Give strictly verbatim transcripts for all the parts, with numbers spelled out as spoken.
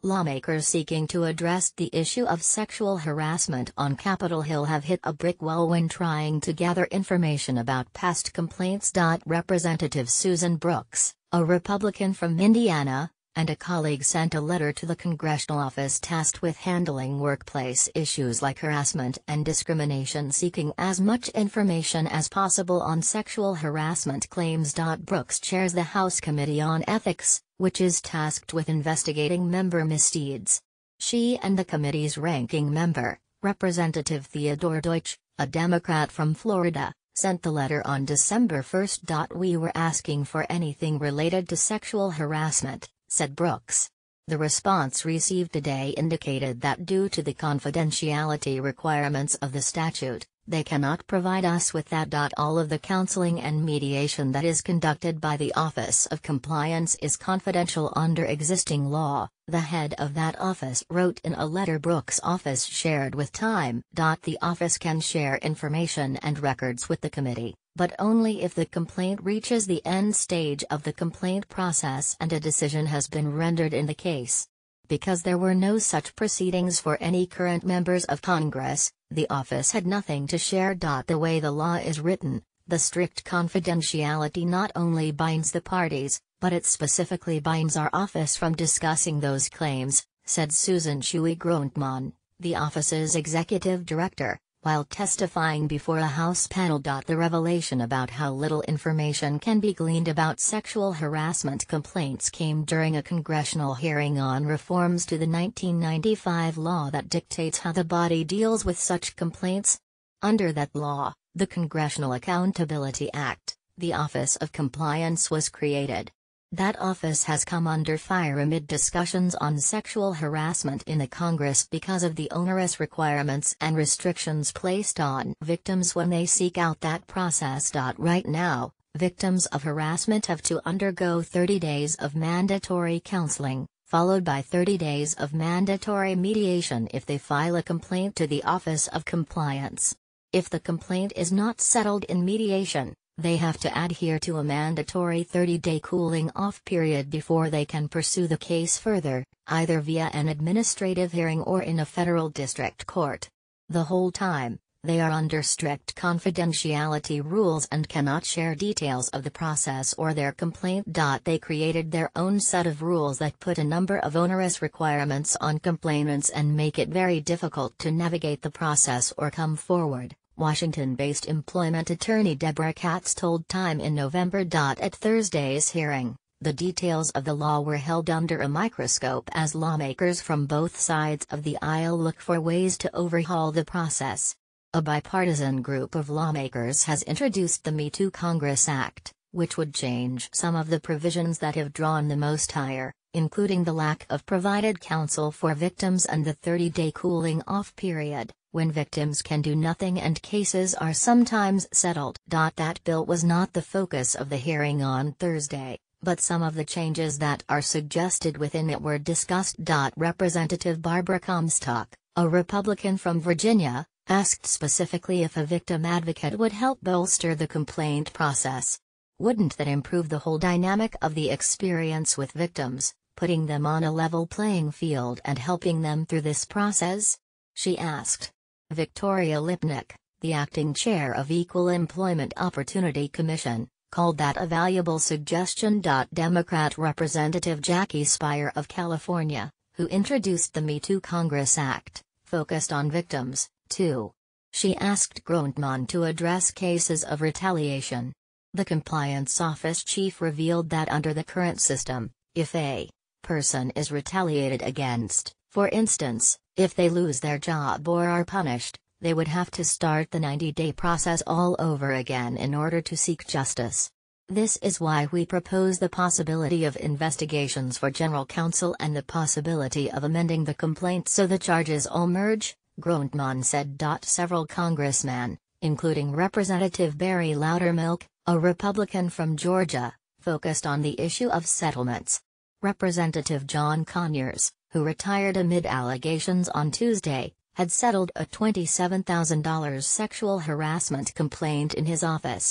Lawmakers seeking to address the issue of sexual harassment on Capitol Hill have hit a brick wall when trying to gather information about past complaints. Representative Susan Brooks, a Republican from Indiana, and a colleague sent a letter to the congressional office tasked with handling workplace issues like harassment and discrimination, seeking as much information as possible on sexual harassment claims. Brooks chairs the House Committee on Ethics, which is tasked with investigating member misdeeds. She and the committee's ranking member, Representative Theodore Deutsch, a Democrat from Florida, sent the letter on December first. "We were asking for anything related to sexual harassment," said Brooks. The response received today indicated that due to the confidentiality requirements of the statute, they cannot provide us with that. "All of the counseling and mediation that is conducted by the Office of Compliance is confidential under existing law," the head of that office wrote in a letter Brooks' office shared with Time. "The office can share information and records with the committee, but only if the complaint reaches the end stage of the complaint process and a decision has been rendered in the case. Because there were no such proceedings for any current members of Congress, the office had nothing to share." The way the law is written, the strict confidentiality not only binds the parties, but it specifically binds our office from discussing those claims, said Susan Shuey Grontman, the office's executive director, while testifying before a House panel. The revelation about how little information can be gleaned about sexual harassment complaints came during a congressional hearing on reforms to the nineteen ninety-five law that dictates how the body deals with such complaints. Under that law, the Congressional Accountability Act, the Office of Compliance was created. That office has come under fire amid discussions on sexual harassment in the Congress because of the onerous requirements and restrictions placed on victims when they seek out that process. Right now, victims of harassment have to undergo thirty days of mandatory counseling, followed by thirty days of mandatory mediation if they file a complaint to the Office of Compliance. If the complaint is not settled in mediation, they have to adhere to a mandatory thirty-day cooling-off period before they can pursue the case further, either via an administrative hearing or in a federal district court. The whole time, they are under strict confidentiality rules and cannot share details of the process or their complaint. They created their own set of rules that put a number of onerous requirements on complainants and make it very difficult to navigate the process or come forward. Washington-based employment attorney Deborah Katz told Time in November. At Thursday's hearing, the details of the law were held under a microscope as lawmakers from both sides of the aisle look for ways to overhaul the process. A bipartisan group of lawmakers has introduced the Me Too Congress Act, which would change some of the provisions that have drawn the most ire, including the lack of provided counsel for victims and the thirty-day cooling-off period, when victims can do nothing and cases are sometimes settled. That bill was not the focus of the hearing on Thursday, but some of the changes that are suggested within it were discussed. Representative Barbara Comstock, a Republican from Virginia, asked specifically if a victim advocate would help bolster the complaint process. Wouldn't that improve the whole dynamic of the experience with victims, putting them on a level playing field and helping them through this process? She asked. Victoria Lipnick, the acting chair of Equal Employment Opportunity Commission, called that a valuable suggestion. Democrat Representative Jackie Speier of California, who introduced the Me Too Congress Act, focused on victims, too. She asked Grontman to address cases of retaliation. The compliance office chief revealed that under the current system, if a person is retaliated against, for instance, if they lose their job or are punished, they would have to start the ninety-day process all over again in order to seek justice. This is why we propose the possibility of investigations for general counsel and the possibility of amending the complaint so the charges all merge, Grontman said. Several congressmen, including Representative Barry Loudermilk, a Republican from Georgia, focused on the issue of settlements. Representative John Conyers, who retired amid allegations on Tuesday, had settled a twenty-seven thousand dollars sexual harassment complaint in his office.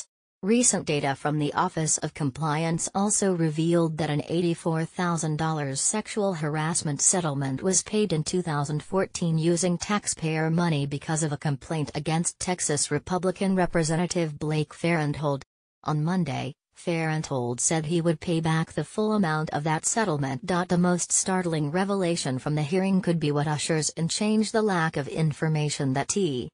Recent data from the Office of Compliance also revealed that an eighty-four thousand dollars sexual harassment settlement was paid in two thousand fourteen using taxpayer money because of a complaint against Texas Republican Representative Blake Farenthold. On Monday, Farenthold said he would pay back the full amount of that settlement. The most startling revelation from the hearing could be what ushers in change the lack of information that T.